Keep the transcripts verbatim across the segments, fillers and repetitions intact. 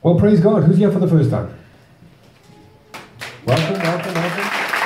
Well, praise God. Who's here for the first time? Welcome, welcome, welcome.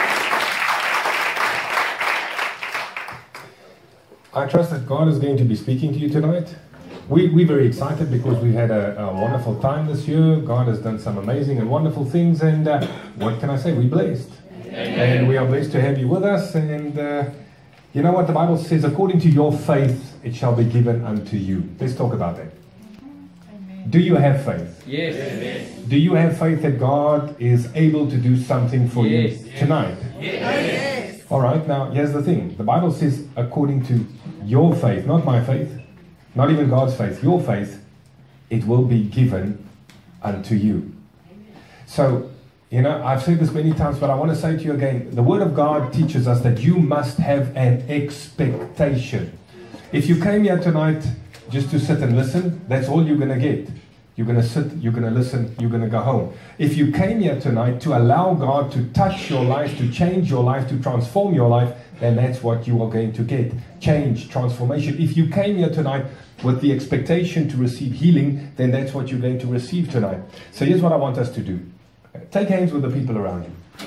I trust that God is going to be speaking to you tonight. We, we're very excited because we've had a, a wonderful time this year. God has done some amazing and wonderful things, and uh, what can I say? We're blessed. Amen. And we are blessed to have you with us. And uh, you know what the Bible says? According to your faith, it shall be given unto you. Let's talk about that. Do you have faith? Yes. Yes. Do you have faith that God is able to do something for yes. you tonight? Yes. All right, now here's the thing. The Bible says according to your faith, not my faith, not even God's faith, your faith, it will be given unto you. So, you know, I've said this many times, but I want to say to you again, the Word of God teaches us that you must have an expectation. If you came here tonight just to sit and listen, that's all you're going to get. You're going to sit, you're going to listen, you're going to go home. If you came here tonight to allow God to touch your life, to change your life, to transform your life, then that's what you are going to get. Change, transformation. If you came here tonight with the expectation to receive healing, then that's what you're going to receive tonight. So here's what I want us to do. Take hands with the people around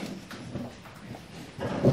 you.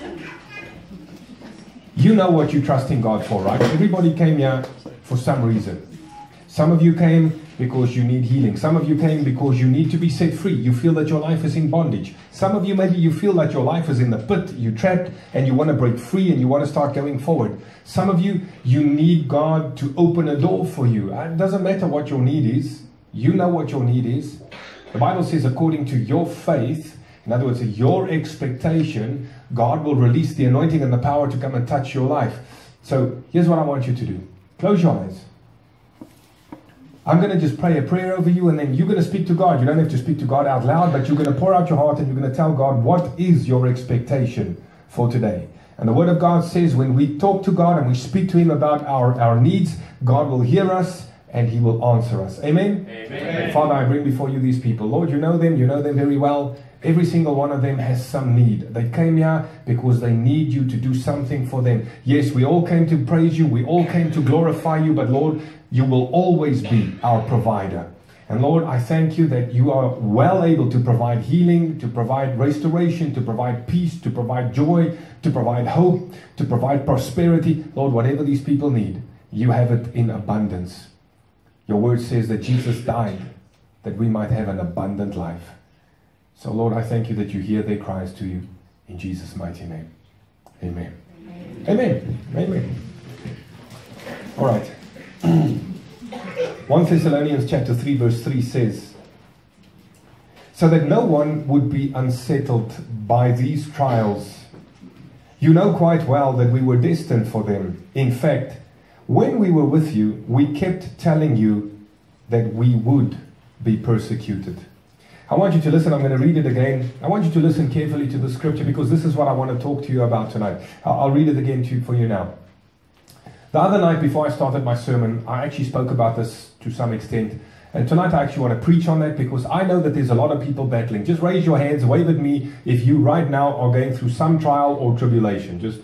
You know what you're trusting God for, right? Everybody came here for some reason. Some of you came because you need healing. Some of you came because you need to be set free. You feel that your life is in bondage. Some of you, maybe you feel that your life is in the pit. You're trapped and you want to break free and you want to start going forward. Some of you, you need God to open a door for you. It doesn't matter what your need is. You know what your need is. The Bible says according to your faith, in other words, your expectation, God will release the anointing and the power to come and touch your life. So here's what I want you to do. Close your eyes. I'm going to just pray a prayer over you, and then you're going to speak to God. You don't have to speak to God out loud, but you're going to pour out your heart and you're going to tell God what is your expectation for today. And the Word of God says when we talk to God and we speak to Him about our, our needs, God will hear us and He will answer us. Amen? Amen. Father, I bring before you these people. Lord, you know them. You know them very well. Every single one of them has some need. They came here because they need you to do something for them. Yes, we all came to praise you. We all came to glorify you. But Lord, you will always be our provider. And Lord, I thank you that you are well able to provide healing, to provide restoration, to provide peace, to provide joy, to provide hope, to provide prosperity. Lord, whatever these people need, you have it in abundance. Your word says that Jesus died that we might have an abundant life. So Lord, I thank you that you hear their cries to you in Jesus' mighty name. Amen. Amen. Amen. Amen. All right. First Thessalonians chapter three verse three says, so that no one would be unsettled by these trials. You know quite well that we were destined for them. In fact, when we were with you, we kept telling you that we would be persecuted. I want you to listen. I'm going to read it again. I want you to listen carefully to the scripture because this is what I want to talk to you about tonight. I'll read it again to you, for you now. The other night before I started my sermon, I actually spoke about this to some extent. And tonight I actually want to preach on that because I know that there's a lot of people battling. Just raise your hands, wave at me if you right now are going through some trial or tribulation. Just,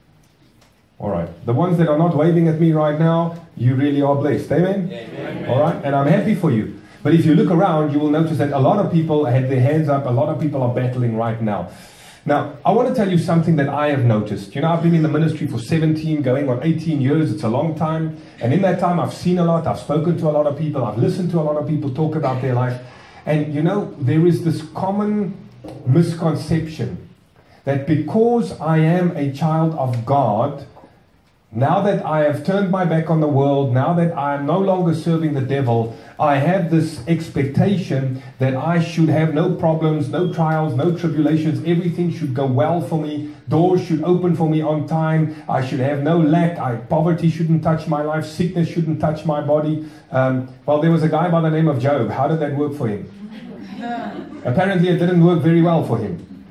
all right. The ones that are not waving at me right now, you really are blessed. Amen? Amen. All right. And I'm happy for you. But if you look around, you will notice that a lot of people had their hands up. A lot of people are battling right now. Now, I want to tell you something that I have noticed. You know, I've been in the ministry for seventeen, going on eighteen years. It's a long time. And in that time, I've seen a lot. I've spoken to a lot of people. I've listened to a lot of people talk about their life. And, you know, there is this common misconception that because I am a child of God, now that I have turned my back on the world, now that I am no longer serving the devil, I have this expectation that I should have no problems, no trials, no tribulations. Everything should go well for me. Doors should open for me on time. I should have no lack. I, poverty shouldn't touch my life. Sickness shouldn't touch my body. Um, well, there was a guy by the name of Job. How did that work for him? Apparently, it didn't work very well for him.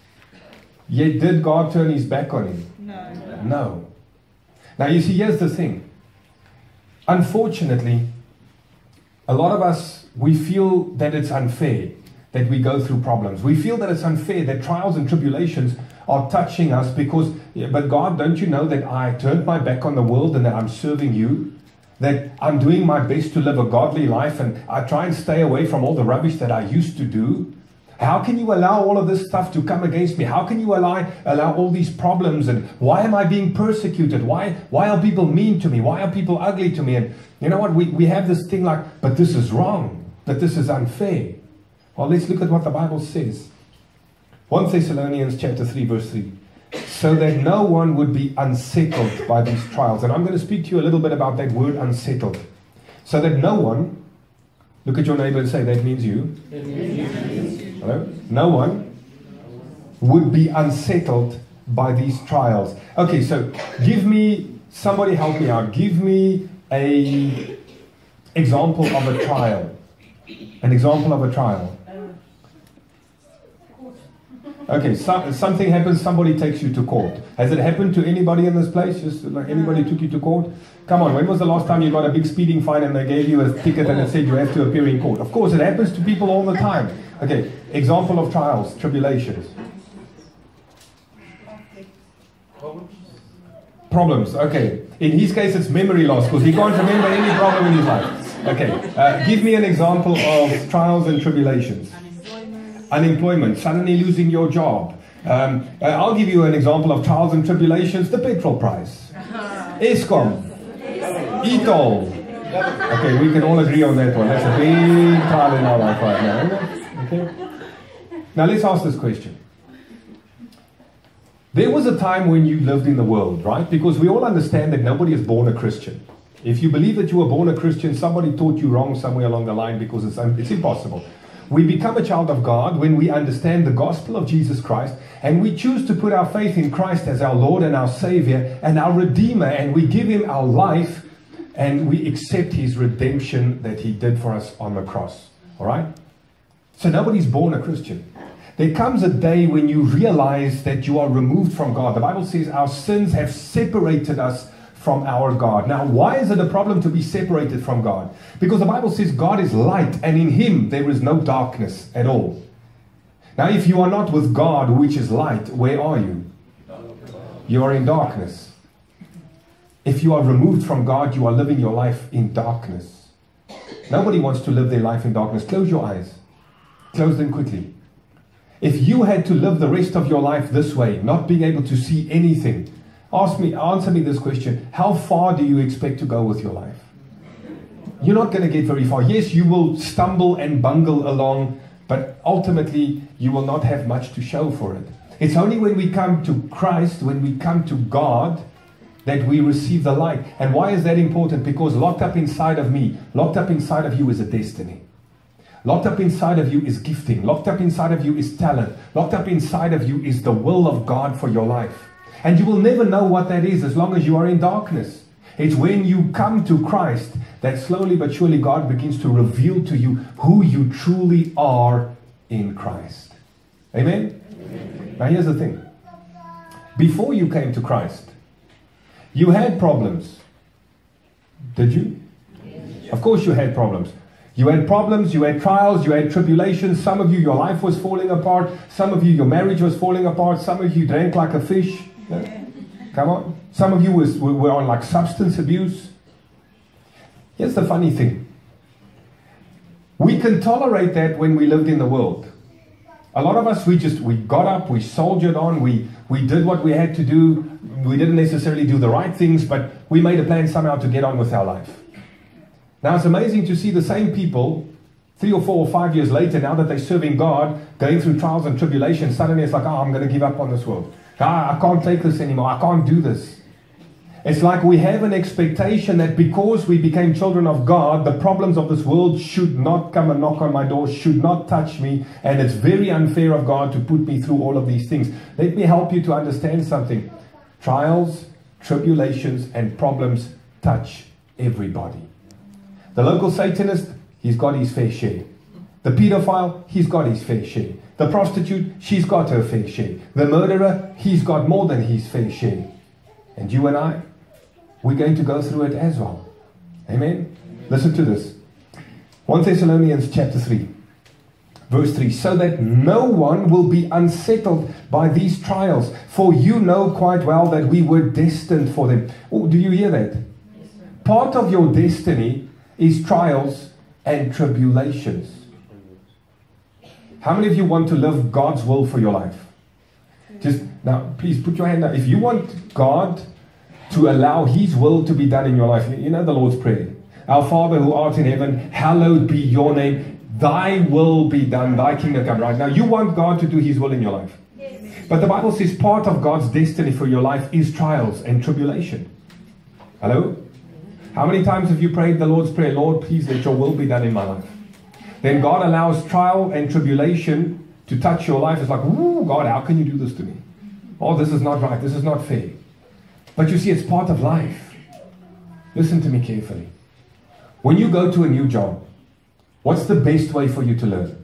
Yet, did God turn his back on him? No. No. Now, you see, here's the thing. Unfortunately, a lot of us, we feel that it's unfair that we go through problems. We feel that it's unfair that trials and tribulations are touching us because, yeah, but God, don't you know that I turned my back on the world and that I'm serving you? that I'm doing my best to live a godly life and I try and stay away from all the rubbish that I used to do. How can you allow all of this stuff to come against me? How can you allow, allow all these problems? And why am I being persecuted? Why, why are people mean to me? Why are people ugly to me? And you know what? We, we have this thing like, but this is wrong. That this is unfair. Well, let's look at what the Bible says. First Thessalonians chapter three, verse three. So that no one would be unsettled by these trials. And I'm going to speak to you a little bit about that word unsettled. So that no one, look at your neighbor and say, that means you. It means you. Hello? No one would be unsettled by these trials. Okay, so give me, somebody help me out. Give me a example of a trial. An example of a trial. Okay, so, something happens, somebody takes you to court. Has it happened to anybody in this place? Just like anybody took you to court? Come on, when was the last time you got a big speeding fine and they gave you a ticket and it said you have to appear in court? Of course, it happens to people all the time. Okay, example of trials, tribulations. Problems, okay. In his case, it's memory loss because he can't remember any problem in his life. Okay, uh, give me an example of trials and tribulations. Unemployment, suddenly losing your job. Um, uh, I'll give you an example of trials and tribulations. The petrol price. ESCOM. E-toll. Okay, we can all agree on that one. That's a big trial in our life right now. Okay. Now let's ask this question. There was a time when you lived in the world, right? Because we all understand that nobody is born a Christian. If you believe that you were born a Christian, somebody taught you wrong somewhere along the line because it's, it's impossible. We become a child of God when we understand the gospel of Jesus Christ and we choose to put our faith in Christ as our Lord and our Savior and our Redeemer, and we give Him our life and we accept His redemption that He did for us on the cross. All right? So nobody's born a Christian. There comes a day when you realize that you are removed from God. The Bible says our sins have separated us from our God. Now, why is it a problem to be separated from God? Because the Bible says God is light and in Him there is no darkness at all. Now, if you are not with God, which is light, where are you? You are in darkness. If you are removed from God, you are living your life in darkness. Nobody wants to live their life in darkness. Close your eyes. Close them quickly. If you had to live the rest of your life this way, not being able to see anything, Ask me, answer me this question. How far do you expect to go with your life? You're not going to get very far. Yes, you will stumble and bungle along, but ultimately you will not have much to show for it. It's only when we come to Christ, when we come to God, that we receive the light. And why is that important? Because locked up inside of me, locked up inside of you is a destiny. Locked up inside of you is gifting. Locked up inside of you is talent. Locked up inside of you is the will of God for your life. And you will never know what that is as long as you are in darkness. It's when you come to Christ that slowly but surely God begins to reveal to you who you truly are in Christ. Amen? Amen. Now here's the thing. Before you came to Christ, you had problems. Did you? Yes. Of course you had problems. You had problems, you had trials, you had tribulations. Some of you, your life was falling apart. Some of you, your marriage was falling apart. Some of you drank like a fish. Yeah. Come on. Some of you was, were on like substance abuse. Here's the funny thing. We can tolerate that when we lived in the world. A lot of us, we just, we got up, we soldiered on, we, we did what we had to do. We didn't necessarily do the right things, but we made a plan somehow to get on with our life. Now it's amazing to see the same people three or four or five years later, now that they're serving God, going through trials and tribulations, suddenly it's like, oh, I'm going to give up on this world. Ah, I can't take this anymore. I can't do this. It's like we have an expectation that because we became children of God, the problems of this world should not come and knock on my door, should not touch me, and it's very unfair of God to put me through all of these things. Let me help you to understand something. Trials, tribulations, and problems touch everybody. The local Satanist, he's got his fair share. The pedophile, he's got his fair share. The prostitute, she's got her fair share. The murderer, he's got more than his fair share. And you and I, we're going to go through it as well. Amen? Amen. Listen to this. First Thessalonians chapter three, verse three. So that no one will be unsettled by these trials, for you know quite well that we were destined for them. Oh, do you hear that? Yes, part of your destiny is trials and tribulations. How many of you want to live God's will for your life? Just now, please put your hand up. If you want God to allow His will to be done in your life, you know the Lord's Prayer. Our Father who art in heaven, hallowed be your name. Thy will be done, thy kingdom come. Right now, you want God to do His will in your life. Yes. But the Bible says part of God's destiny for your life is trials and tribulation. Hello? How many times have you prayed the Lord's Prayer? Lord, please let your will be done in my life. Then God allows trial and tribulation to touch your life. It's like, ooh, God, how can you do this to me? Oh, this is not right. This is not fair. But you see, it's part of life. Listen to me carefully. When you go to a new job, what's the best way for you to learn?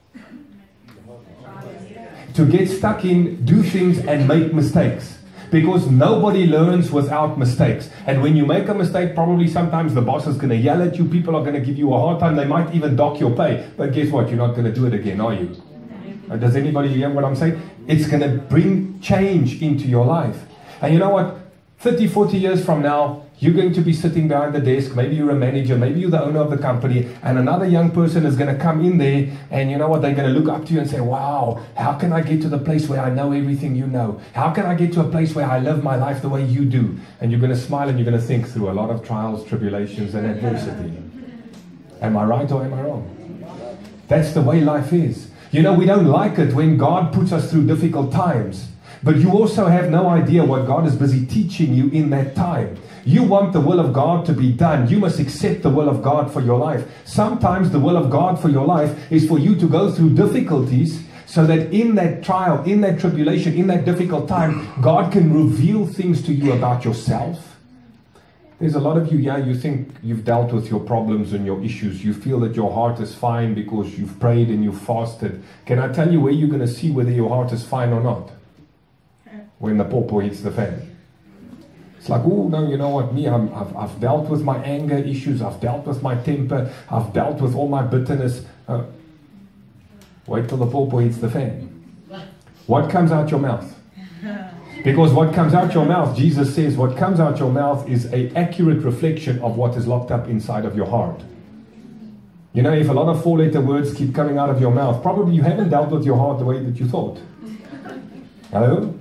To get stuck in, do things and make mistakes. Because nobody learns without mistakes. And when you make a mistake, probably sometimes the boss is going to yell at you. People are going to give you a hard time. They might even dock your pay. But guess what? You're not going to do it again, are you? Does anybody hear what I'm saying? It's going to bring change into your life. And you know what? thirty, forty years from now, you're going to be sitting behind the desk. Maybe you're a manager. Maybe you're the owner of the company. And another young person is going to come in there. And you know what? They're going to look up to you and say, wow, how can I get to the place where I know everything you know? How can I get to a place where I live my life the way you do? And you're going to smile and you're going to think through a lot of trials, tribulations, and adversity. Am I right or am I wrong? That's the way life is. You know, we don't like it when God puts us through difficult times. But you also have no idea what God is busy teaching you in that time. You want the will of God to be done. You must accept the will of God for your life. Sometimes the will of God for your life is for you to go through difficulties so that in that trial, in that tribulation, in that difficult time, God can reveal things to you about yourself. There's a lot of you, yeah, you think you've dealt with your problems and your issues. You feel that your heart is fine because you've prayed and you've fasted. Can I tell you where you're going to see whether your heart is fine or not? When the pawpaw hits the fan. It's like, oh, no, you know what, me, I'm, I've, I've dealt with my anger issues. I've dealt with my temper. I've dealt with all my bitterness. Uh, wait till the pawpaw hits the fan. What comes out your mouth? Because what comes out your mouth, Jesus says, what comes out your mouth is an accurate reflection of what is locked up inside of your heart. You know, if a lot of four-letter words keep coming out of your mouth, probably you haven't dealt with your heart the way that you thought. Hello?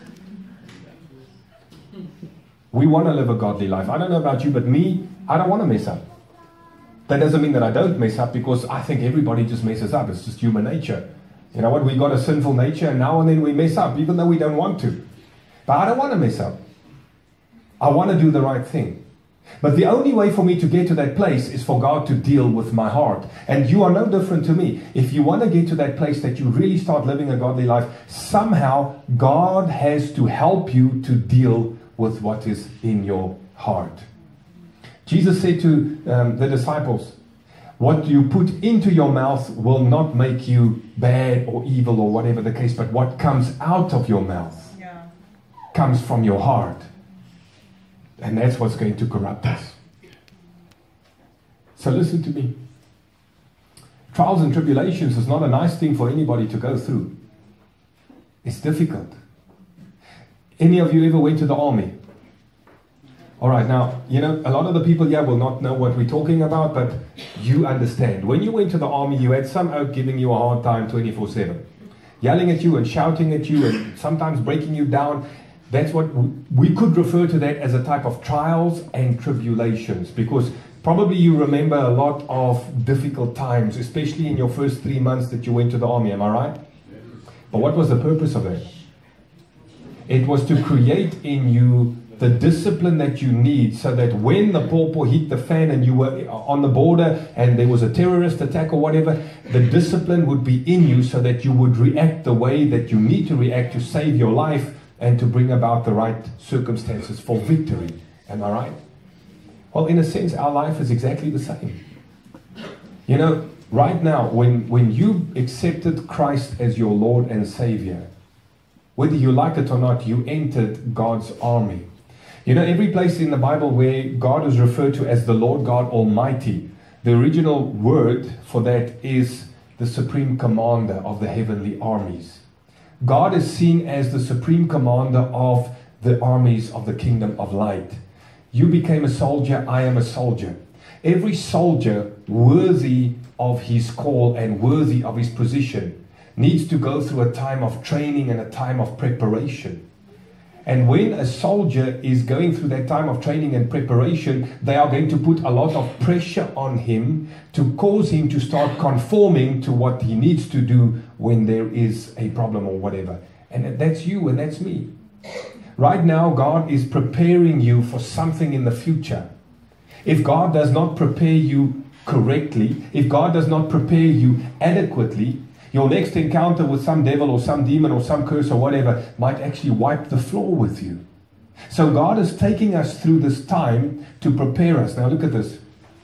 We want to live a godly life. I don't know about you, but me, I don't want to mess up. That doesn't mean that I don't mess up, because I think everybody just messes up. It's just human nature. You know what? We got a sinful nature, and now and then we mess up, even though we don't want to. But I don't want to mess up. I want to do the right thing. But the only way for me to get to that place is for God to deal with my heart. And you are no different to me. If you want to get to that place that you really start living a godly life, somehow God has to help you to deal with what is in your heart. Jesus said to um, the disciples, what you put into your mouth will not make you bad or evil or whatever the case, but what comes out of your mouth yeah. comes from your heart. And that's what's going to corrupt us. So listen to me. Trials and tribulations is not a nice thing for anybody to go through. It's difficult. Any of you ever went to the army? All right, now, you know, a lot of the people here will not know what we're talking about, but you understand. When you went to the army, you had some oak giving you a hard time twenty-four seven. Yelling at you and shouting at you and sometimes breaking you down. That's what we could refer to that as a type of trials and tribulations, because probably you remember a lot of difficult times, especially in your first three months that you went to the army, am I right? But what was the purpose of that? It was to create in you the discipline that you need, so that when the pawpaw hit the fan and you were on the border and there was a terrorist attack or whatever, the discipline would be in you so that you would react the way that you need to react to save your life and to bring about the right circumstances for victory. Am I right? Well, in a sense, our life is exactly the same. You know, right now, when, when you accepted Christ as your Lord and Savior, whether you like it or not, you entered God's army. You know, every place in the Bible where God is referred to as the Lord God Almighty, the original word for that is the supreme commander of the heavenly armies. God is seen as the supreme commander of the armies of the kingdom of light. You became a soldier, I am a soldier. Every soldier worthy of his call and worthy of his position needs to go through a time of training and a time of preparation. And when a soldier is going through that time of training and preparation, they are going to put a lot of pressure on him to cause him to start conforming to what he needs to do when there is a problem or whatever. And that's you and that's me. Right now, God is preparing you for something in the future. If God does not prepare you correctly, if God does not prepare you adequately, your next encounter with some devil or some demon or some curse or whatever might actually wipe the floor with you. So God is taking us through this time to prepare us. Now look at this.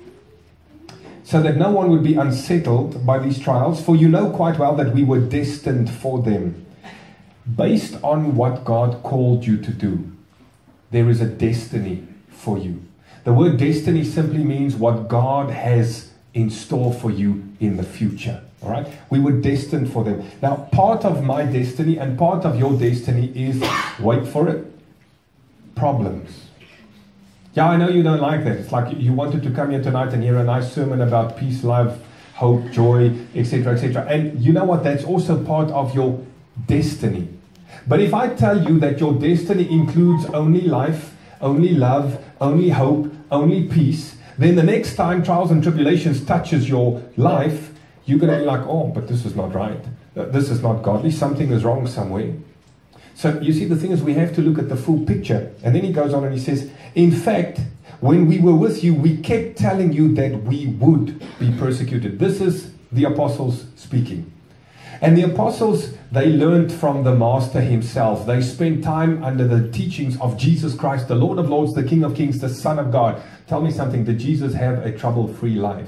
So that no one would be unsettled by these trials, for you know quite well that we were destined for them. Based on what God called you to do, there is a destiny for you. The word destiny simply means what God has in store for you in the future. All right? We were destined for them. Now, part of my destiny and part of your destiny is, wait for it, problems. Yeah, I know you don't like that. It's like you wanted to come here tonight and hear a nice sermon about peace, love, hope, joy, et cetera, et cetera. And you know what? That's also part of your destiny. But if I tell you that your destiny includes only life, only love, only hope, only peace, then the next time trials and tribulations touches your life, you're going to be like, oh, but this is not right. This is not godly. Something is wrong somewhere. So you see, the thing is, we have to look at the full picture. And then he goes on and he says, in fact, when we were with you, we kept telling you that we would be persecuted. This is the apostles speaking. And the apostles, they learned from the Master himself. They spent time under the teachings of Jesus Christ, the Lord of Lords, the King of Kings, the Son of God. Tell me something. Did Jesus have a trouble-free life?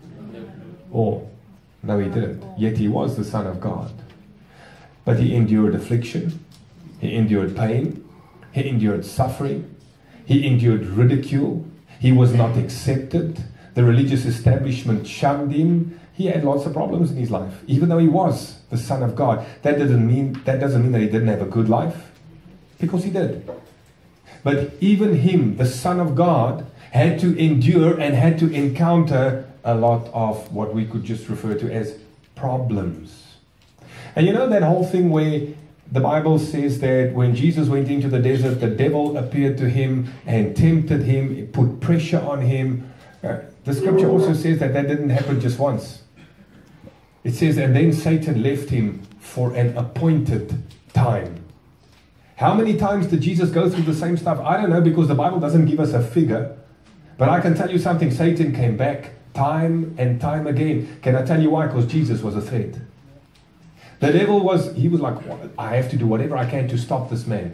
Or, no, he didn't. Yet he was the Son of God. But he endured affliction. He endured pain. He endured suffering. He endured ridicule. He was not accepted. The religious establishment shunned him. He had lots of problems in his life, even though he was the Son of God. That doesn't mean that doesn't mean that he didn't have a good life, because he did. But even him, the Son of God, had to endure and had to encounter a lot of what we could just refer to as problems. And you know that whole thing where the Bible says that when Jesus went into the desert, the devil appeared to him and tempted him, it put pressure on him. Uh, the scripture also says that that didn't happen just once. It says, and then Satan left him for an appointed time. How many times did Jesus go through the same stuff? I don't know, because the Bible doesn't give us a figure. But I can tell you something, Satan came back time and time again. Can I tell you why? Because Jesus was a threat. The devil was, he was like, I have to do whatever I can to stop this man.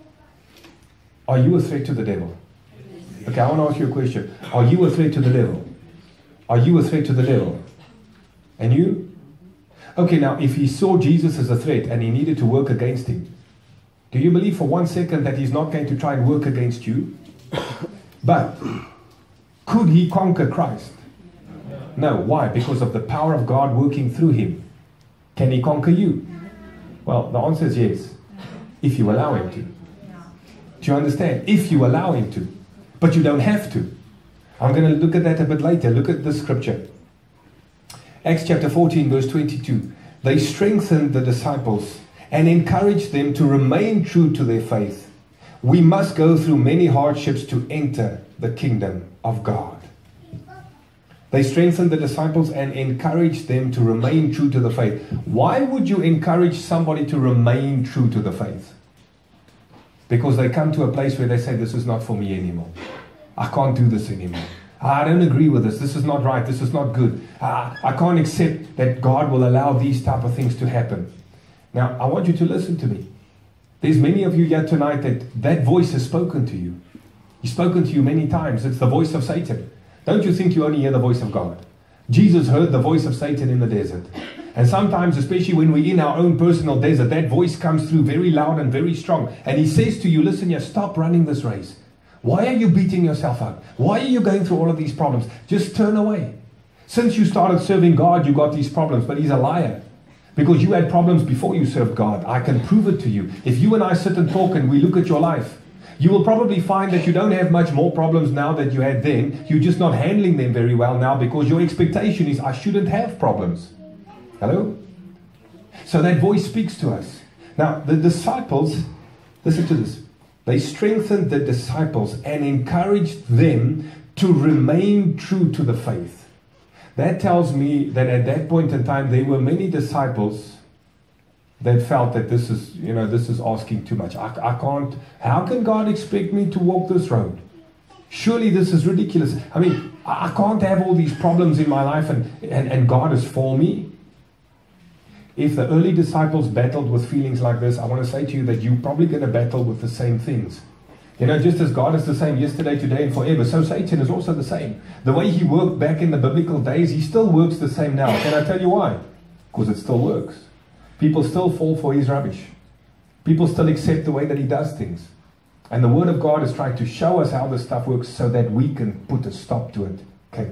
Are you a threat to the devil? Okay, I want to ask you a question. Are you a threat to the devil? Are you a threat to the devil? And you? Okay, now, if he saw Jesus as a threat and he needed to work against him, do you believe for one second that he's not going to try and work against you? But could he conquer Christ? No. Why? Because of the power of God working through him. Can he conquer you? Well, the answer is yes, if you allow him to. Do you understand? If you allow him to. But you don't have to. I'm going to look at that a bit later. Look at this scripture. Acts chapter fourteen, verse twenty-two. They strengthened the disciples and encouraged them to remain true to their faith. We must go through many hardships to enter the kingdom of God. They strengthened the disciples and encouraged them to remain true to the faith. Why would you encourage somebody to remain true to the faith? Because they come to a place where they say, this is not for me anymore. I can't do this anymore. I don't agree with this. This is not right. This is not good. Uh, I can't accept that God will allow these type of things to happen. Now, I want you to listen to me. There's many of you here tonight that that voice has spoken to you. He's spoken to you many times. It's the voice of Satan. Don't you think you only hear the voice of God? Jesus heard the voice of Satan in the desert. And sometimes, especially when we're in our own personal desert, that voice comes through very loud and very strong. And he says to you, listen here, stop running this race. Why are you beating yourself up? Why are you going through all of these problems? Just turn away. Since you started serving God, you got these problems. But he's a liar. Because you had problems before you served God. I can prove it to you. If you and I sit and talk and we look at your life, You will probably find that you don't have much more problems now than you had then. You're just not handling them very well now because your expectation is, I shouldn't have problems. Hello? So that voice speaks to us. Now, the disciples, listen to this. They strengthened the disciples and encouraged them to remain true to the faith. That tells me that at that point in time, there were many disciples that felt that this is, you know, this is asking too much. I, I can't, how can God expect me to walk this road? Surely this is ridiculous. I mean, I, I can't have all these problems in my life and, and, and God is for me. If the early disciples battled with feelings like this, I want to say to you that you're probably going to battle with the same things. You know, just as God is the same yesterday, today, and forever, so Satan is also the same. The way he worked back in the biblical days, he still works the same now. Can I tell you why? Because it still works. People still fall for his rubbish. People still accept the way that he does things. And the Word of God is trying to show us how this stuff works so that we can put a stop to it. Okay.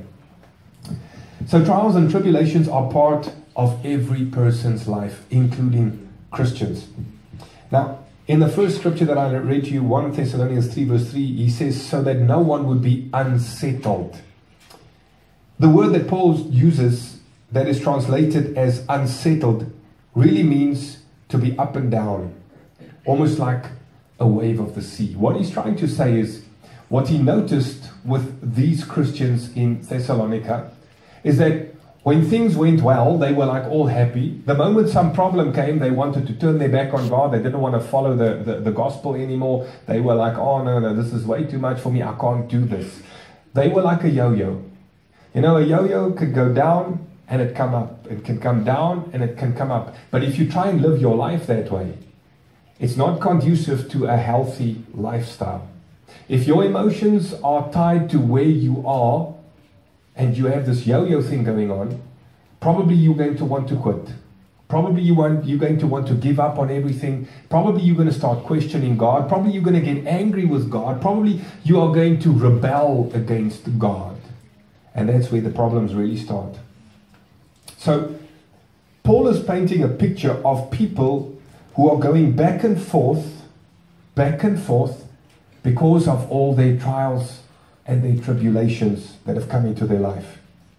So trials and tribulations are part of every person's life, including Christians. Now, in the first scripture that I read to you, First Thessalonians three verse three, he says, so that no one would be unsettled. The word that Paul uses that is translated as unsettled really means to be up and down, almost like a wave of the sea. What he's trying to say is, what he noticed with these Christians in Thessalonica is that when things went well, they were like all happy. The moment some problem came, they wanted to turn their back on God. They didn't want to follow the, the, the gospel anymore. They were like, oh no, no, this is way too much for me. I can't do this. They were like a yo-yo. You know, a yo-yo could go down and it come up. It can come down and it can come up. But if you try and live your life that way, it's not conducive to a healthy lifestyle. If your emotions are tied to where you are and you have this yo-yo thing going on, probably you're going to want to quit. Probably you want, you're going to want to give up on everything. Probably you're going to start questioning God. Probably you're going to get angry with God. Probably you are going to rebel against God. And that's where the problems really start. So, Paul is painting a picture of people who are going back and forth, back and forth, because of all their trials and their tribulations that have come into their life.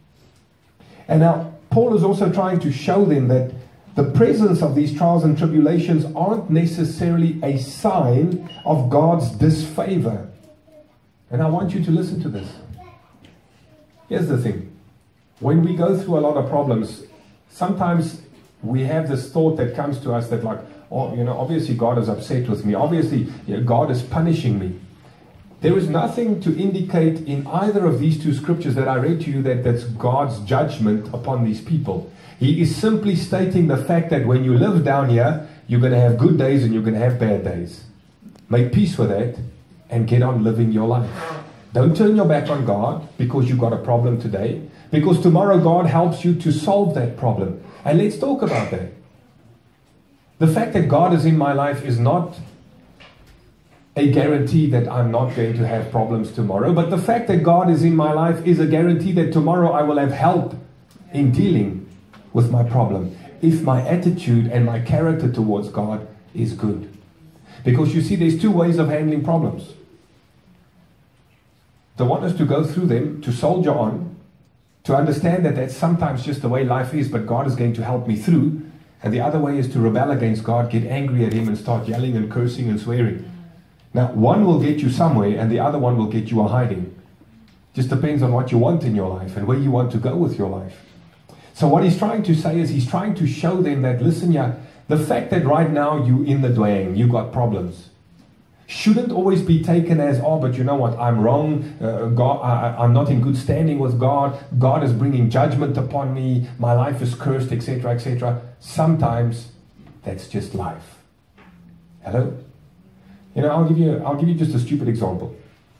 And now, Paul is also trying to show them that the presence of these trials and tribulations aren't necessarily a sign of God's disfavor. And I want you to listen to this. Here's the thing. When we go through a lot of problems, sometimes we have this thought that comes to us that like, oh, you know, obviously God is upset with me. Obviously, you know, God is punishing me. There is nothing to indicate in either of these two scriptures that I read to you that that's God's judgment upon these people. He is simply stating the fact that when you live down here, you're going to have good days and you're going to have bad days. Make peace with that and get on living your life. Don't turn your back on God because you've got a problem today. Because tomorrow God helps you to solve that problem. And let's talk about that. The fact that God is in my life is not a guarantee that I'm not going to have problems tomorrow. But the fact that God is in my life is a guarantee that tomorrow I will have help in dealing with my problem. If my attitude and my character towards God is good. Because you see, there's two ways of handling problems. The one is to go through them, to soldier on, to understand that that's sometimes just the way life is, but God is going to help me through. And the other way is to rebel against God, get angry at Him and start yelling and cursing and swearing. Now, one will get you somewhere and the other one will get you a hiding. Just depends on what you want in your life and where you want to go with your life. So what he's trying to say is he's trying to show them that, listen, yeah, the fact that right now you in the dwang, you got problems, shouldn't always be taken as, oh, but you know what, I'm wrong, uh, God, I, I'm not in good standing with God, God is bringing judgment upon me, my life is cursed, et cetera, et cetera. Sometimes that's just life. Hello? You know, I'll give you, I'll give you just a stupid example.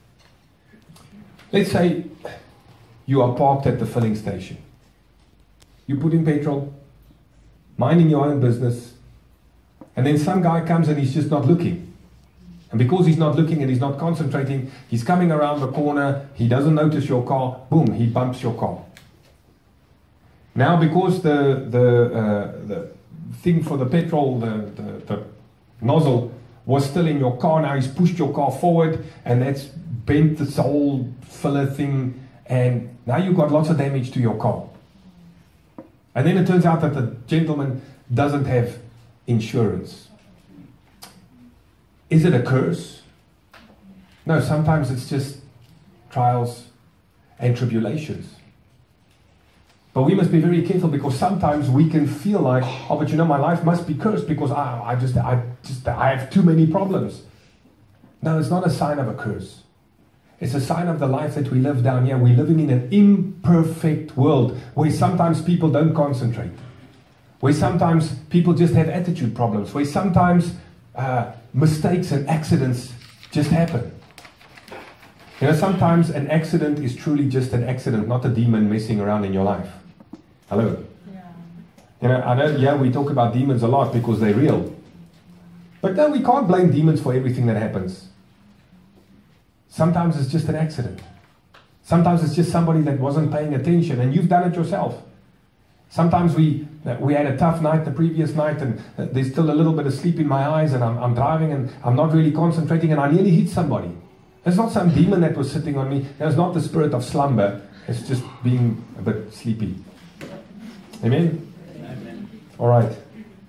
Let's say you are parked at the filling station. You put in petrol, minding your own business, and then some guy comes and he's just not looking. And because he's not looking and he's not concentrating, he's coming around the corner, he doesn't notice your car, boom, he bumps your car. Now because the the, uh, the thing for the petrol, the, the, the nozzle was still in your car. Now he's pushed your car forward, and that's bent this whole filler thing, and now you've got lots of damage to your car. And then it turns out that the gentleman doesn't have insurance. Is it a curse? No, sometimes it's just trials and tribulations. But we must be very careful, because sometimes we can feel like, oh, but you know, my life must be cursed because I, I just, I just, I have too many problems. No, it's not a sign of a curse. It's a sign of the life that we live down here. We're living in an imperfect world where sometimes people don't concentrate, where sometimes people just have attitude problems, where sometimes uh, mistakes and accidents just happen. You know, sometimes an accident is truly just an accident, not a demon messing around in your life. Hello? Yeah. You know, I know, yeah, we talk about demons a lot because they're real. But no, we can't blame demons for everything that happens. Sometimes it's just an accident. Sometimes it's just somebody that wasn't paying attention, and you've done it yourself. Sometimes we we had a tough night the previous night, and there's still a little bit of sleep in my eyes, and I'm, I'm driving and I'm not really concentrating, and I nearly hit somebody. It's not some demon that was sitting on me. It's not the spirit of slumber. It's just being a bit sleepy. Amen? Amen. All right.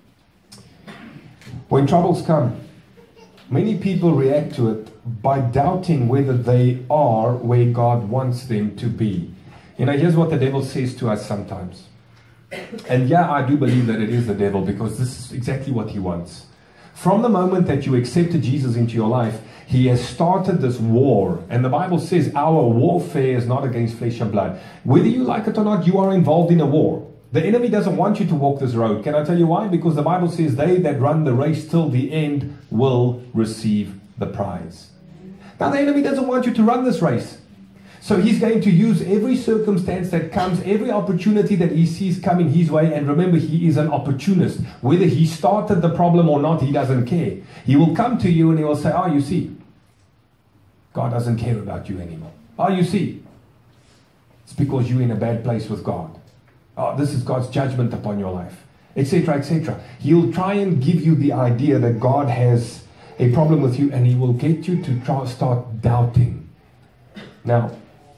When troubles come, many people react to it by doubting whether they are where God wants them to be. You know, here's what the devil says to us sometimes. And yeah, I do believe that it is the devil, because this is exactly what he wants. From the moment that you accepted Jesus into your life, he has started this war. And the Bible says our warfare is not against flesh and blood. Whether you like it or not, you are involved in a war. The enemy doesn't want you to walk this road. Can I tell you why? Because the Bible says they that run the race till the end will receive the prize. Now the enemy doesn't want you to run this race. So he's going to use every circumstance that comes, every opportunity that he sees coming his way. And remember, he is an opportunist. Whether he started the problem or not, he doesn't care. He will come to you and he will say, oh, you see, God doesn't care about you anymore. Oh, you see, it's because you're in a bad place with God. Oh, this is God's judgment upon your life, et cetera, et cetera. He'll try and give you the idea that God has a problem with you, and he will get you to try, start doubting. Now,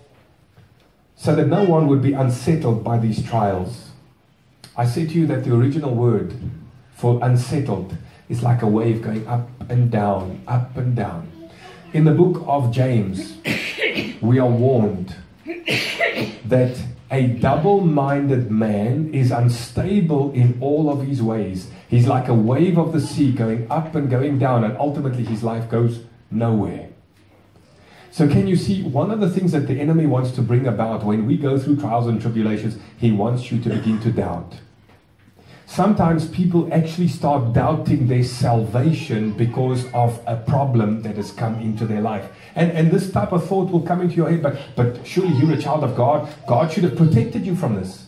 so that no one would be unsettled by these trials, I say to you that the original word for unsettled is like a wave going up and down, up and down. In the book of James, we are warned that a double-minded man is unstable in all of his ways. He's like a wave of the sea going up and going down, and ultimately his life goes nowhere. So can you see, one of the things that the enemy wants to bring about when we go through trials and tribulations, he wants you to begin to doubt. Sometimes people actually start doubting their salvation because of a problem that has come into their life. And, and this type of thought will come into your head, but, but surely you're a child of God. God should have protected you from this.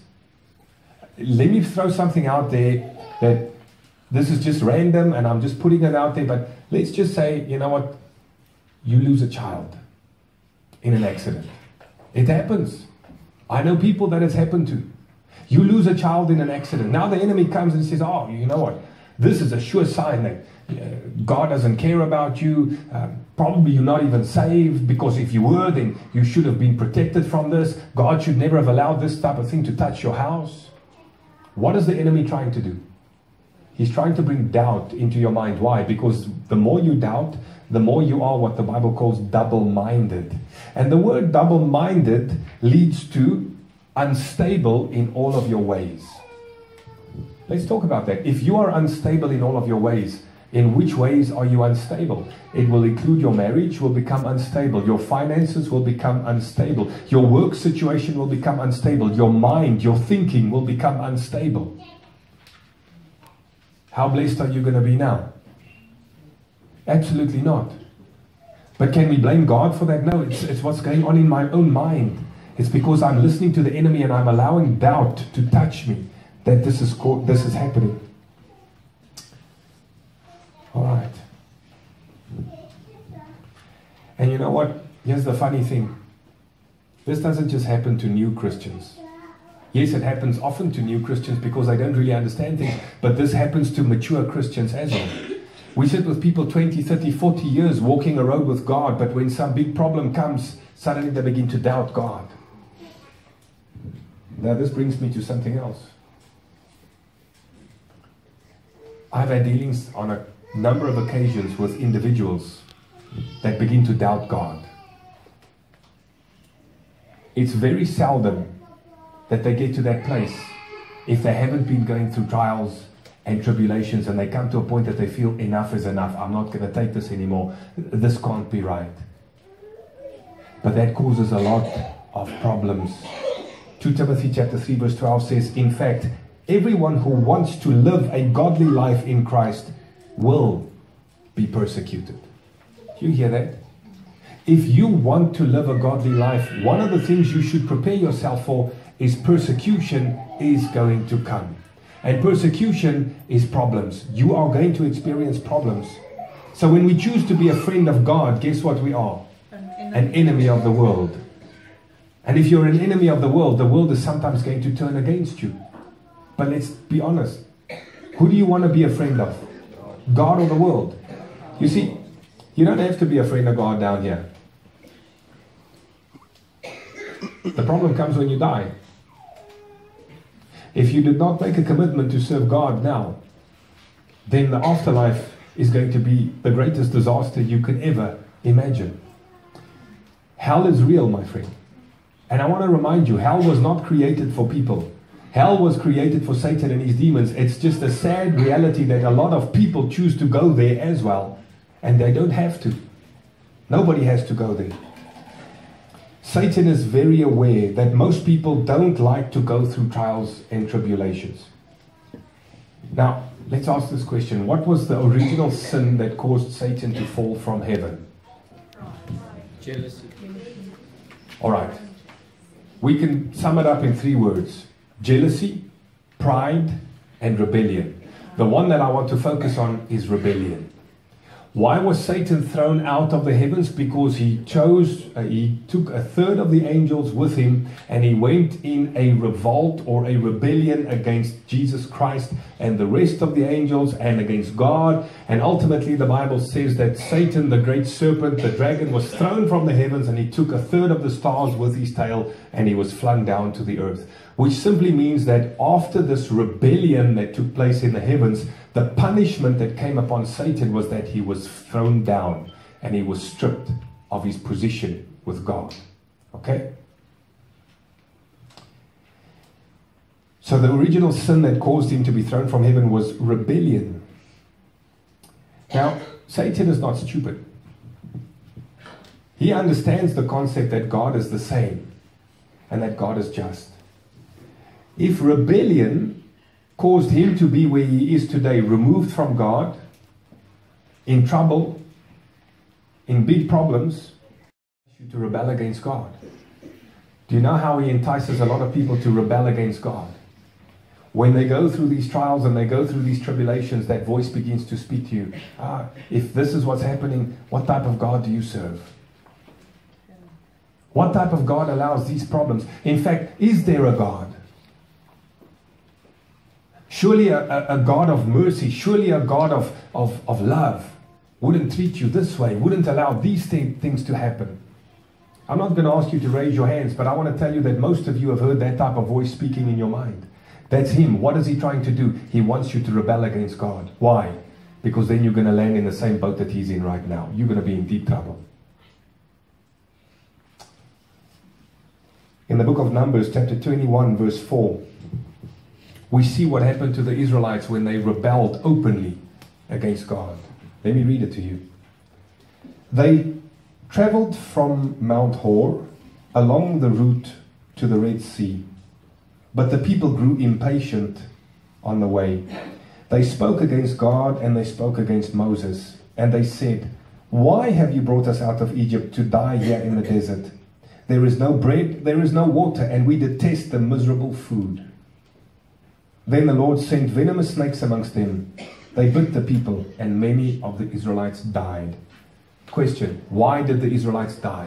Let me throw something out there that this is just random and I'm just putting it out there, but let's just say, you know what, you lose a child in an accident. It happens. I know people that has happened to. You lose a child in an accident. Now the enemy comes and says, oh, you know what? This is a sure sign that uh, God doesn't care about you. Uh, probably you're not even saved, because if you were, then you should have been protected from this. God should never have allowed this type of thing to touch your house. What is the enemy trying to do? He's trying to bring doubt into your mind. Why? Because the more you doubt, the more you are what the Bible calls double-minded. And the word double-minded leads to unstable in all of your ways. Let's talk about that. If you are unstable in all of your ways, in which ways are you unstable? It will include your marriage will become unstable. Your finances will become unstable. Your work situation will become unstable. Your mind, your thinking will become unstable. How blessed are you going to be now? Absolutely not. But can we blame God for that? No, it's, it's what's going on in my own mind. It's because I'm listening to the enemy and I'm allowing doubt to touch me that this is called, this is happening. All right. And you know what? Here's the funny thing. This doesn't just happen to new Christians. Yes, it happens often to new Christians because they don't really understand things, but this happens to mature Christians as well. We sit with people twenty, thirty, forty years walking a road with God, but when some big problem comes, suddenly they begin to doubt God. Now this brings me to something else. I've had dealings on a number of occasions with individuals that begin to doubt God. It's very seldom that they get to that place if they haven't been going through trials and tribulations and they come to a point that they feel enough is enough. I'm not going to take this anymore. This can't be right. But that causes a lot of problems. Second Timothy chapter three verse twelve says, in fact, everyone who wants to live a godly life in Christ will be persecuted. Do you hear that? If you want to live a godly life, one of the things you should prepare yourself for is persecution is going to come. And persecution is problems. You are going to experience problems. So when we choose to be a friend of God, guess what we are? An enemy of the world. And if you're an enemy of the world, the world is sometimes going to turn against you. But let's be honest. Who do you want to be a friend of? God or the world? You see, you don't have to be a friend of God down here. The problem comes when you die. If you did not make a commitment to serve God now, then the afterlife is going to be the greatest disaster you could ever imagine. Hell is real, my friend. And I want to remind you, hell was not created for people. Hell was created for Satan and his demons. It's just a sad reality that a lot of people choose to go there as well. And they don't have to. Nobody has to go there. Satan is very aware that most people don't like to go through trials and tribulations. Now, let's ask this question. What was the original sin that caused Satan to fall from heaven? Jealousy. All right. We can sum it up in three words. Jealousy, pride, and rebellion. The one that I want to focus on is rebellion. Why was Satan thrown out of the heavens? Because he chose, uh, he took a third of the angels with him and he went in a revolt or a rebellion against Jesus Christ and the rest of the angels and against God. And ultimately the Bible says that Satan, the great serpent, the dragon, was thrown from the heavens and he took a third of the stars with his tail and he was flung down to the earth. Which simply means that after this rebellion that took place in the heavens, the punishment that came upon Satan was that he was thrown down and he was stripped of his position with God. Okay? So the original sin that caused him to be thrown from heaven was rebellion. Now, Satan is not stupid. He understands the concept that God is the same and that God is just. If rebellion caused him to be where he is today, removed from God, in trouble, in big problems, to rebel against God. Do you know how he entices a lot of people to rebel against God? When they go through these trials and they go through these tribulations, that voice begins to speak to you. Ah, if this is what's happening, what type of God do you serve? What type of God allows these problems? In fact, is there a God? Surely a, a, a God of mercy, surely a God of, of, of love wouldn't treat you this way, wouldn't allow these th- things to happen. I'm not going to ask you to raise your hands, but I want to tell you that most of you have heard that type of voice speaking in your mind. That's him. What is he trying to do? He wants you to rebel against God. Why? Because then you're going to land in the same boat that he's in right now. You're going to be in deep trouble. In the book of Numbers, chapter twenty-one, verse four, we see what happened to the Israelites when they rebelled openly against God. Let me read it to you. They traveled from Mount Hor along the route to the Red Sea, but the people grew impatient on the way. They spoke against God and they spoke against Moses, and they said, "Why have you brought us out of Egypt to die here in the desert? There is no bread, there is no water, and we detest the miserable food." Then the Lord sent venomous snakes amongst them. They bit the people, and many of the Israelites died. Question: why did the Israelites die?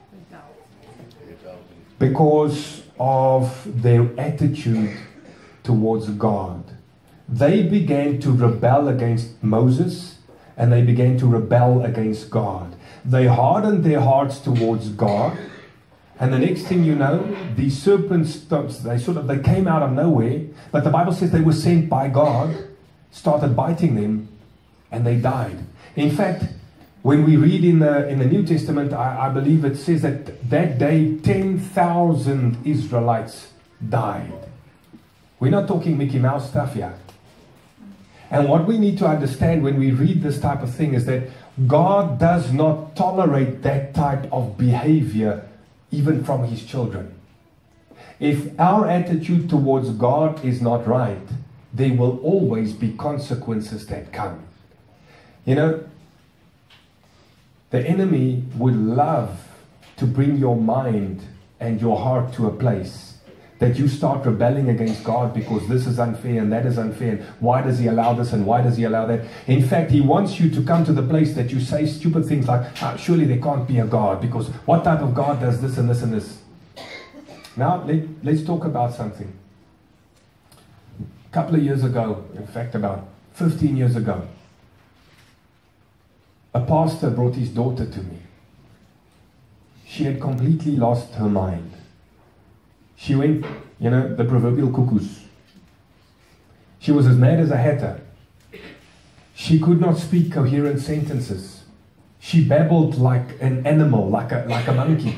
Because of their attitude towards God. They began to rebel against Moses. and they began to rebel against God. They hardened their hearts towards God, and the next thing you know, these serpents, they sort of, they came out of nowhere, but the Bible says they were sent by God, started biting them, and they died. In fact, when we read in the in the New Testament, I, I believe it says that that day ten thousand Israelites died. We're not talking Mickey Mouse stuff here. And what we need to understand when we read this type of thing is that God does not tolerate that type of behavior even from His children. If our attitude towards God is not right, there will always be consequences that come. You know, the enemy would love to bring your mind and your heart to a place that you start rebelling against God because this is unfair and that is unfair. And why does He allow this and why does He allow that? In fact, He wants you to come to the place that you say stupid things like, ah, surely there can't be a God, because what type of God does this and this and this? Now, let, let's talk about something. A couple of years ago, in fact about fifteen years ago, a pastor brought his daughter to me. She had completely lost her mind. She went, you know, the proverbial cuckoos. She was as mad as a hatter. She could not speak coherent sentences. She babbled like an animal, like a, like a monkey.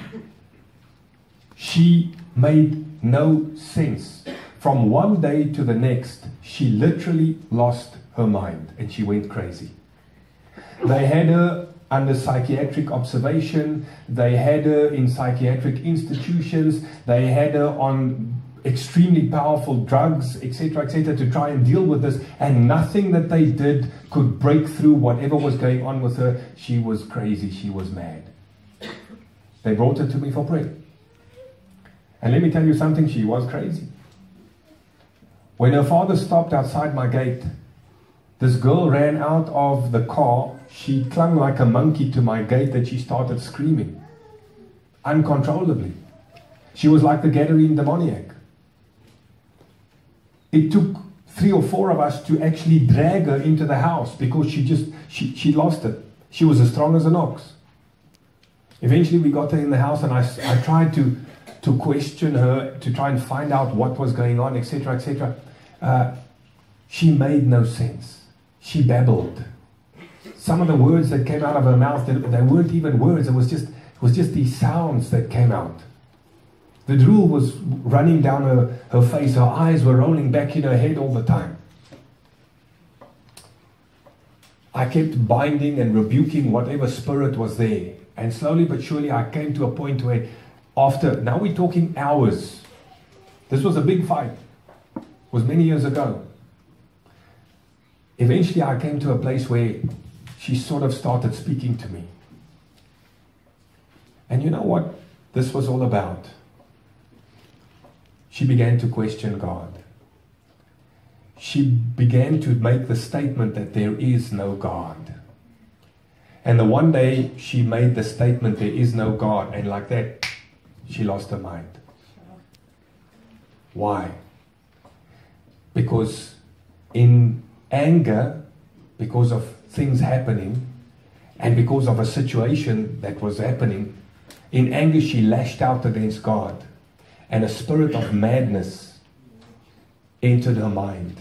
She made no sense. From one day to the next, she literally lost her mind and she went crazy. They had her under psychiatric observation. They had her in psychiatric institutions. They had her on extremely powerful drugs, et cetera, et cetera, to try and deal with this. And nothing that they did could break through whatever was going on with her. She was crazy. She was mad. They brought her to me for prayer. And let me tell you something, she was crazy. When her father stopped outside my gate, this girl ran out of the car. She clung like a monkey to my gate and she started screaming uncontrollably. She was like the Gadarene demoniac. It took three or four of us to actually drag her into the house because she just, she, she lost it. She was as strong as an ox. Eventually we got her in the house and I, I tried to, to question her, to try and find out what was going on, et cetera, et cetera. Uh, she made no sense. She babbled. Some of the words that came out of her mouth, they, they weren't even words. It was just, it was just these sounds that came out. The drool was running down her, her face. Her eyes were rolling back in her head all the time. I kept binding and rebuking whatever spirit was there. And slowly but surely I came to a point where after, now we're talking hours. This was a big fight. It was many years ago. Eventually I came to a place where she sort of started speaking to me. And you know what this was all about? She began to question God. She began to make the statement that there is no God. And the one day she made the statement, there is no God, and like that, she lost her mind. Why? Because in anger, because of things happening, and because of a situation that was happening, in anger she lashed out against God, and a spirit of madness entered her mind.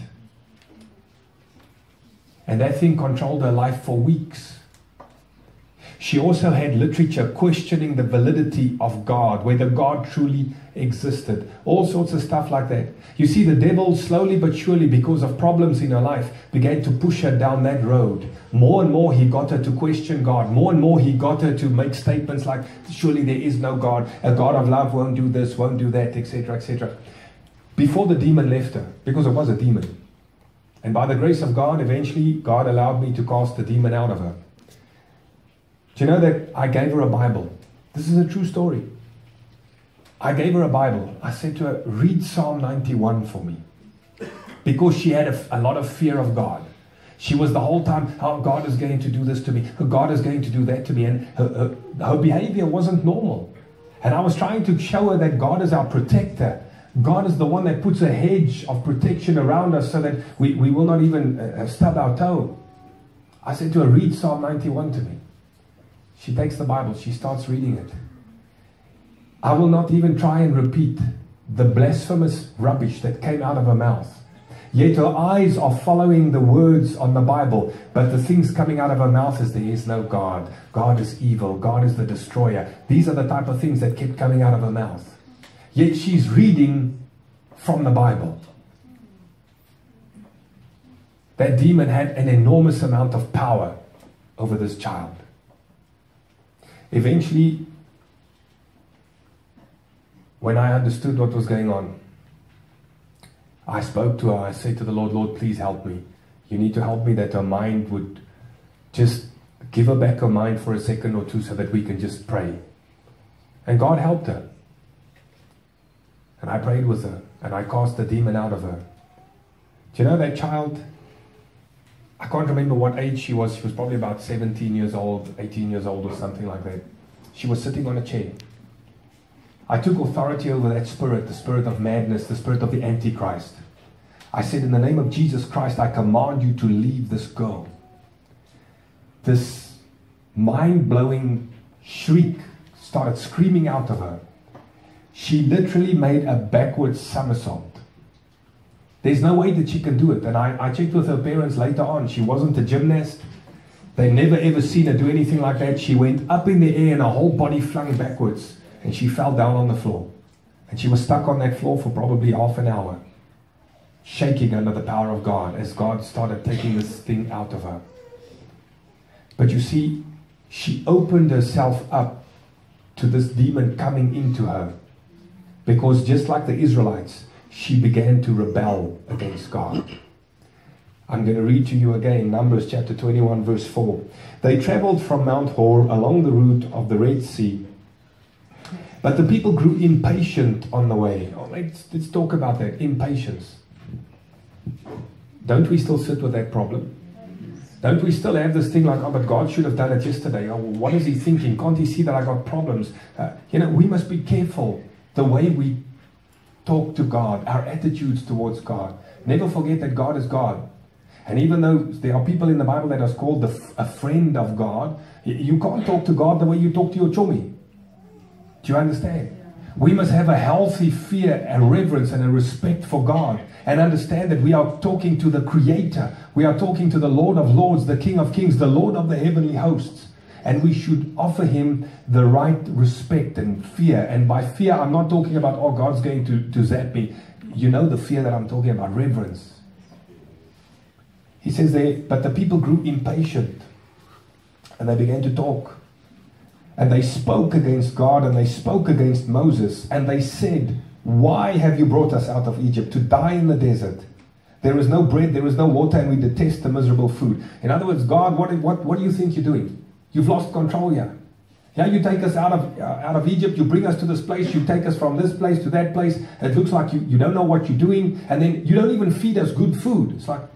And that thing controlled her life for weeks. She also had literature questioning the validity of God, whether God truly existed. All sorts of stuff like that. You see, the devil slowly but surely, because of problems in her life, began to push her down that road. More and more he got her to question God. More and more he got her to make statements like, surely there is no God. A God of love won't do this, won't do that, et cetera, et cetera. Before the demon left her, because it was a demon. And by the grace of God, eventually God allowed me to cast the demon out of her. Do you know that I gave her a Bible? This is a true story. I gave her a Bible. I said to her, read Psalm ninety-one for me. Because she had a, a lot of fear of God. She was the whole time, oh, God is going to do this to me. God is going to do that to me. And her, her, her behavior wasn't normal. And I was trying to show her that God is our protector. God is the one that puts a hedge of protection around us so that we, we will not even uh, stub our toe. I said to her, read Psalm ninety-one to me. She takes the Bible, she starts reading it. I will not even try and repeat the blasphemous rubbish that came out of her mouth. Yet her eyes are following the words on the Bible, but the things coming out of her mouth is, there is no God. God is evil. God is the destroyer. These are the type of things that kept coming out of her mouth. Yet she's reading from the Bible. That demon had an enormous amount of power over this child. Eventually, when I understood what was going on, I spoke to her. I said to the Lord, Lord, please help me. You need to help me that her mind would just give her back her mind for a second or two so that we can just pray. And God helped her. And I prayed with her. And I cast the demon out of her. Do you know that child? I can't remember what age she was. She was probably about seventeen years old, eighteen years old or something like that. She was sitting on a chair. I took authority over that spirit, the spirit of madness, the spirit of the Antichrist. I said, in the name of Jesus Christ, I command you to leave this girl. This mind-blowing shriek started screaming out of her. She literally made a backward somersault. There's no way that she can do it. And I, I checked with her parents later on. She wasn't a gymnast. They never ever seen her do anything like that. She went up in the air and her whole body flung backwards. And she fell down on the floor. And she was stuck on that floor for probably half an hour, shaking under the power of God as God started taking this thing out of her. But you see, she opened herself up to this demon coming into her. Because just like the Israelites, she began to rebel against God. I'm going to read to you again, Numbers chapter twenty-one, verse four. They traveled from Mount Hor along the route of the Red Sea. But the people grew impatient on the way. Oh, let's, let's talk about that, impatience. Don't we still sit with that problem? Don't we still have this thing like, oh, but God should have done it yesterday. Oh, what is he thinking? Can't he see that I got problems? Uh, you know, we must be careful the way we talk to God, our attitudes towards God. Never forget that God is God. And even though there are people in the Bible that are called the, a friend of God, you can't talk to God the way you talk to your chummy. Do you understand? We must have a healthy fear and reverence and a respect for God and understand that we are talking to the Creator. We are talking to the Lord of Lords, the King of Kings, the Lord of the heavenly hosts. And we should offer Him the right respect and fear. And by fear, I'm not talking about, oh, God's going to, to zap me. You know the fear that I'm talking about, reverence. He says there, but the people grew impatient and they began to talk. And they spoke against God and they spoke against Moses. And they said, why have you brought us out of Egypt to die in the desert? There is no bread, there is no water, and we detest the miserable food. In other words, God, what, what, what do you think you're doing? You've lost control here. Yeah, you take us out of, uh, out of Egypt, you bring us to this place, you take us from this place to that place. It looks like you, you don't know what you're doing. And then you don't even feed us good food. It's like,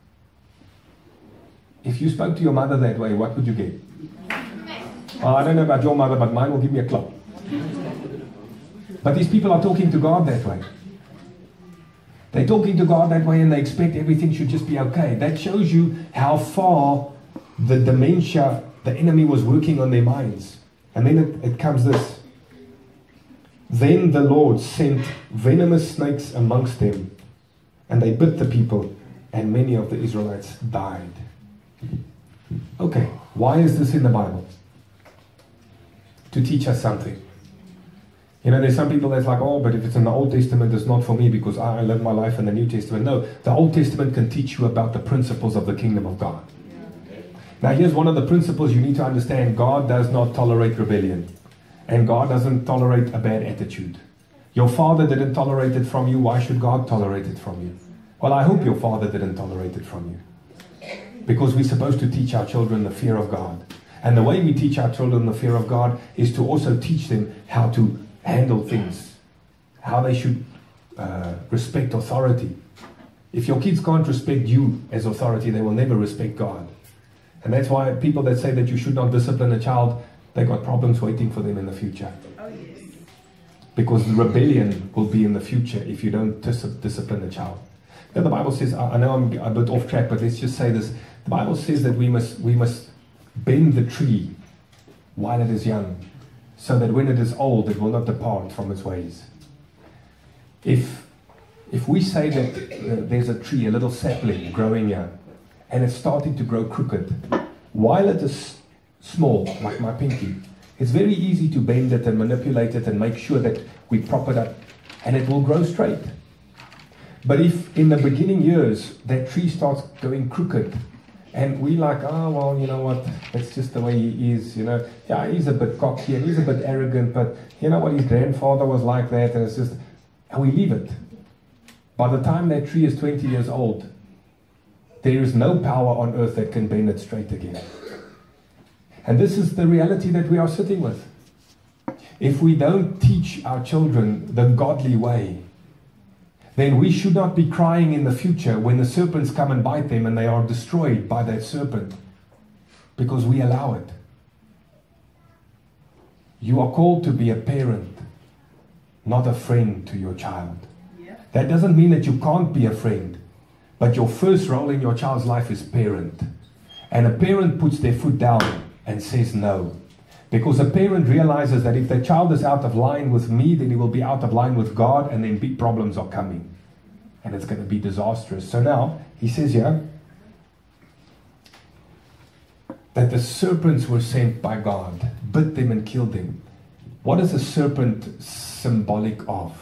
if you spoke to your mother that way, what would you get? Oh, I don't know about your mother, but mine will give me a clap. But these people are talking to God that way. They're talking to God that way and they expect everything should just be okay. That shows you how far the dementia, the enemy was working on their minds. And then it, it comes this. Then the Lord sent venomous snakes amongst them, and they bit the people, and many of the Israelites died. Okay, why is this in the Bible? To teach us something. You know, there's some people that's like, oh, but if it's in the Old Testament, it's not for me because I live my life in the New Testament. No, the Old Testament can teach you about the principles of the kingdom of God. Now, here's one of the principles you need to understand. God does not tolerate rebellion. And God doesn't tolerate a bad attitude. Your father didn't tolerate it from you. Why should God tolerate it from you? Well, I hope your father didn't tolerate it from you. Because we're supposed to teach our children the fear of God. And the way we teach our children the fear of God is to also teach them how to handle things, how they should uh, respect authority. If your kids can't respect you as authority, they will never respect God. And that's why people that say that you should not discipline a child, they got problems waiting for them in the future. Oh, yes. Because rebellion will be in the future if you don't dis- discipline a child. Now the Bible says, I, I know I'm a bit off track, but let's just say this. The Bible says that we must, we must bend the tree while it is young, so that when it is old, it will not depart from its ways. If, if we say that uh, there's a tree, a little sapling growing here, and it's starting to grow crooked, while it is small, like my pinky, it's very easy to bend it and manipulate it and make sure that we prop it up, and it will grow straight. But if in the beginning years that tree starts going crooked, and we like, oh, well, you know what, that's just the way he is, you know. Yeah, he's a bit cocky and he's a bit arrogant, but you know what, his grandfather was like that, and it's just, and we leave it. By the time that tree is twenty years old, there is no power on earth that can bend it straight again. And this is the reality that we are sitting with. If we don't teach our children the godly way, then we should not be crying in the future when the serpents come and bite them and they are destroyed by that serpent, because we allow it. You are called to be a parent, not a friend to your child. Yeah. That doesn't mean that you can't be a friend, but your first role in your child's life is parent. And a parent puts their foot down and says no. Because a parent realizes that if their child is out of line with me, then he will be out of line with God, and then big problems are coming. And it's going to be disastrous. So now, he says here, that the serpents were sent by God, bit them and killed them. What is a serpent symbolic of?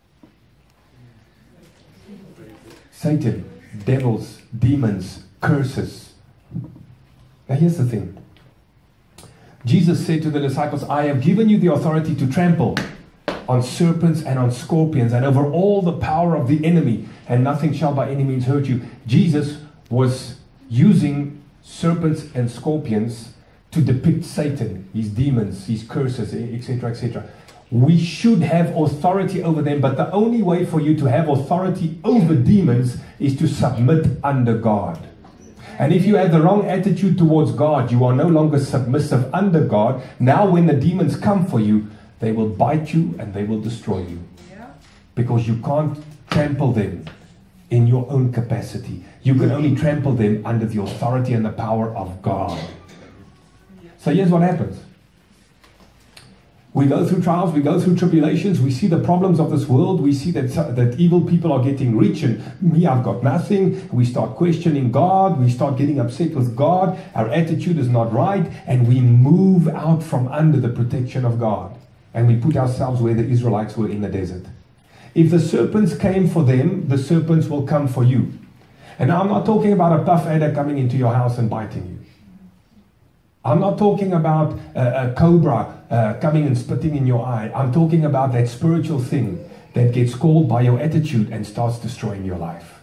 Satan, devils, demons, curses. Now here's the thing. Jesus said to the disciples, I have given you the authority to trample on serpents and on scorpions and over all the power of the enemy, and nothing shall by any means hurt you. Jesus was using serpents and scorpions to depict Satan, his demons, his curses, et cetera, et cetera. We should have authority over them, but the only way for you to have authority over demons is to submit under God. And if you have the wrong attitude towards God, you are no longer submissive under God. Now when the demons come for you, they will bite you and they will destroy you. Yeah. Because you can't trample them in your own capacity. You can only trample them under the authority and the power of God. So here's what happens. We go through trials, we go through tribulations, we see the problems of this world, we see that, that evil people are getting rich and me, I've got nothing. We start questioning God, we start getting upset with God, our attitude is not right, and we move out from under the protection of God. And we put ourselves where the Israelites were in the desert. If the serpents came for them, the serpents will come for you. And now I'm not talking about a puff adder coming into your house and biting you. I'm not talking about a, a cobra uh, coming and spitting in your eye. I'm talking about that spiritual thing that gets called by your attitude and starts destroying your life.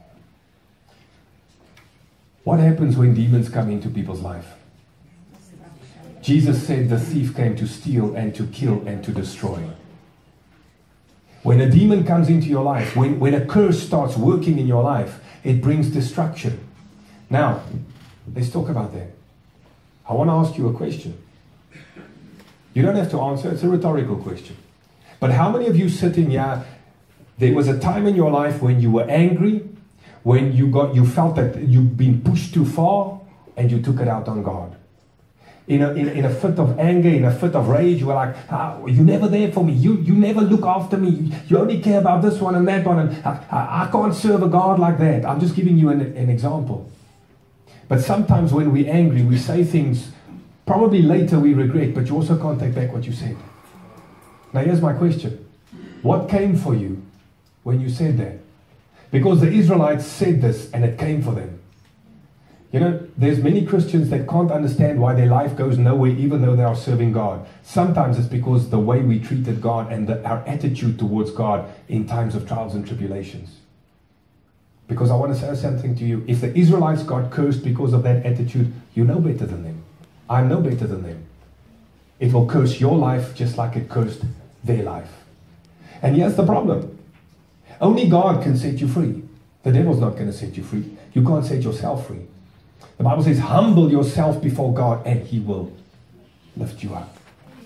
What happens when demons come into people's life? Jesus said the thief came to steal and to kill and to destroy. When a demon comes into your life, when, when a curse starts working in your life, it brings destruction. Now, let's talk about that. I want to ask you a question. You don't have to answer, it's a rhetorical question. But how many of you sitting here, there was a time in your life when you were angry, when you got, you felt that you've been pushed too far, and you took it out on God? In a, in, in a fit of anger, in a fit of rage, you were like, oh, you're never there for me, you, you never look after me, you only care about this one and that one, and I, I, I can't serve a God like that. I'm just giving you an, an example. But sometimes when we're angry, we say things, probably later we regret, but you also can't take back what you said. Now here's my question. What came for you when you said that? Because the Israelites said this and it came for them. You know, there's many Christians that can't understand why their life goes nowhere even though they are serving God. Sometimes it's because the way we treated God and the, our attitude towards God in times of trials and tribulations. Because I want to say something to you. If the Israelites got cursed because of that attitude, you know better than them. I know better than them. It will curse your life just like it cursed their life. And here's the problem. Only God can set you free. The devil's not going to set you free. You can't set yourself free. The Bible says, humble yourself before God and He will lift you up.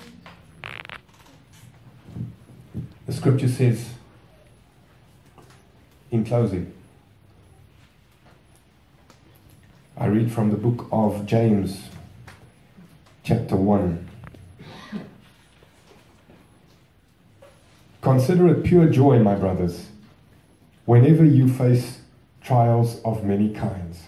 The scripture says, in closing, I read from the book of James, chapter one. Consider it pure joy, my brothers, whenever you face trials of many kinds.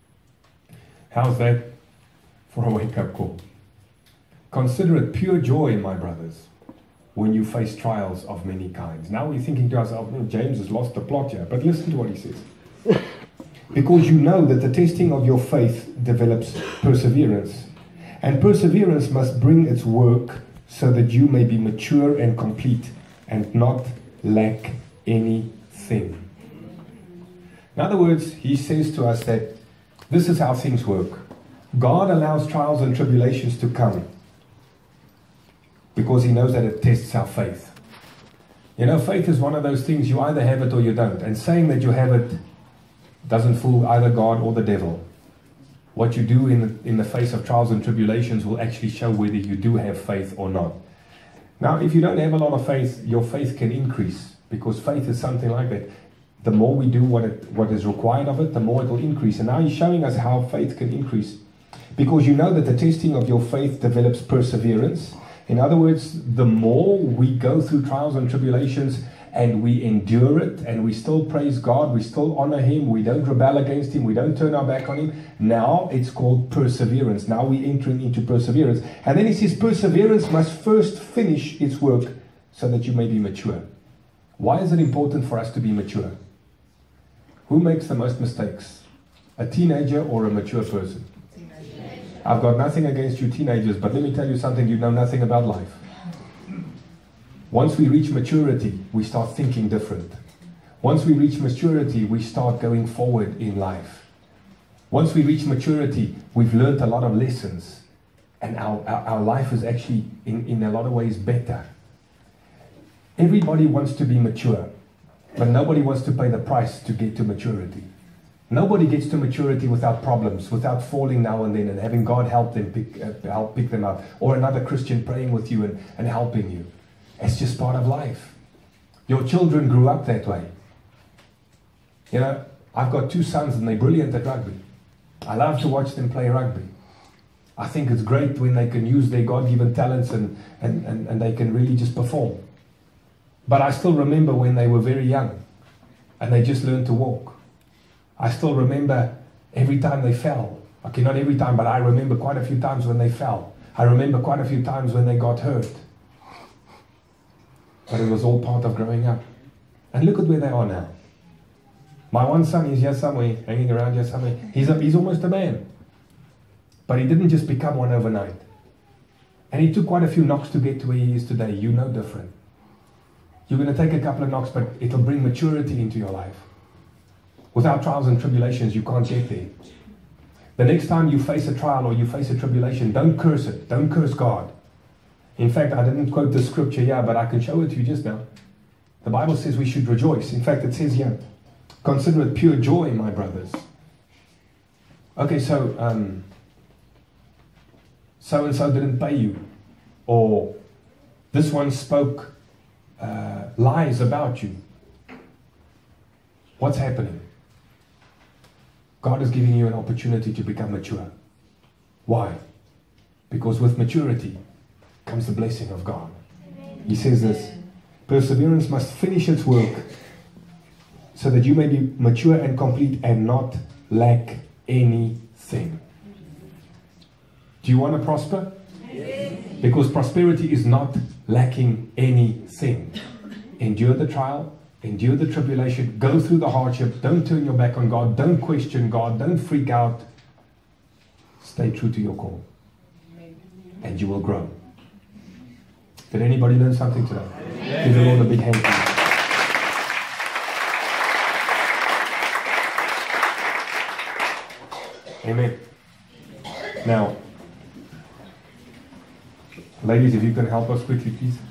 How's that for a wake-up call? Consider it pure joy, my brothers, when you face trials of many kinds. Now we're thinking to ourselves, oh, James has lost the plot here. But listen to what he says. Because you know that the testing of your faith develops perseverance. And perseverance must bring its work so that you may be mature and complete and not lack anything. In other words, he says to us that this is how things work. God allows trials and tribulations to come because he knows that it tests our faith. You know, faith is one of those things, you either have it or you don't. And saying that you have it doesn't fool either God or the devil. What you do in the, in the face of trials and tribulations will actually show whether you do have faith or not. Now, if you don't have a lot of faith, your faith can increase, because faith is something like that. The more we do what it, what is required of it, the more it will increase. And now he's showing us how faith can increase. Because you know that the testing of your faith develops perseverance. In other words, the more we go through trials and tribulations and we endure it and we still praise God, we still honor him, we don't rebel against him, we don't turn our back on him, now it's called perseverance. Now we're entering into perseverance. And then he says perseverance must first finish its work so that you may be mature. Why is it important for us to be mature? Who makes the most mistakes? A teenager or a mature person? Teenager. I've got nothing against you teenagers, but let me tell you something, you know nothing about life. Once we reach maturity, we start thinking different. Once we reach maturity, we start going forward in life. Once we reach maturity, we've learned a lot of lessons. And our, our, our life is actually, in, in a lot of ways, better. Everybody wants to be mature, but nobody wants to pay the price to get to maturity. Nobody gets to maturity without problems, without falling now and then and having God help them pick, uh, help pick them up, or another Christian praying with you and, and helping you. It's just part of life. Your children grew up that way. You know, I've got two sons and they're brilliant at rugby. I love to watch them play rugby. I think it's great when they can use their God-given talents and, and, and, and they can really just perform. But I still remember when they were very young and they just learned to walk. I still remember every time they fell. Okay, not every time, but I remember quite a few times when they fell. I remember quite a few times when they got hurt. But it was all part of growing up. And look at where they are now. My one son is here somewhere, hanging around here somewhere. He's, a, he's almost a man. But he didn't just become one overnight. And he took quite a few knocks to get to where he is today. You're no different. You're going to take a couple of knocks, but it'll bring maturity into your life. Without trials and tribulations, you can't get there. The next time you face a trial or you face a tribulation, don't curse it. Don't curse God. In fact, I didn't quote the scripture here, but I can show it to you just now. The Bible says we should rejoice. In fact, it says here, consider it pure joy, my brothers. Okay, so um, so-and-so didn't pay you. Or this one spoke uh, lies about you. What's happening? God is giving you an opportunity to become mature. Why? Because with maturity comes the blessing of God. He says this, perseverance must finish its work so that you may be mature and complete and not lack anything. Do you want to prosper? Yes. Because prosperity is not lacking anything. Endure the trial, endure the tribulation, go through the hardship, don't turn your back on God, don't question God, don't freak out. Stay true to your call. And you will grow. Did anybody learn something today? Amen. Give the Lord a big hand. Amen. Now, ladies, if you can help us quickly, please.